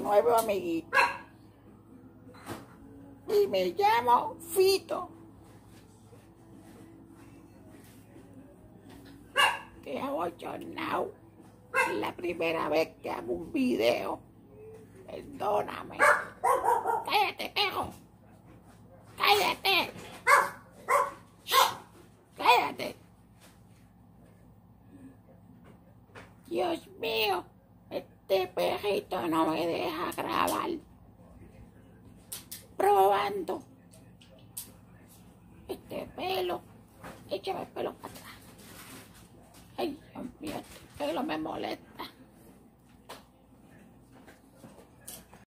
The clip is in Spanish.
nuevo amiguito. Y me llamo Fito. Qué abochornado. Es la primera vez que hago un video. Perdóname. ¡Cállate, perro! ¡Cállate! ¡Cállate! Dios mío, este perrito no me deja grabar. Probando. Este pelo. Échame el pelo para atrás. Ay, Dios mío, este pelo me molesta.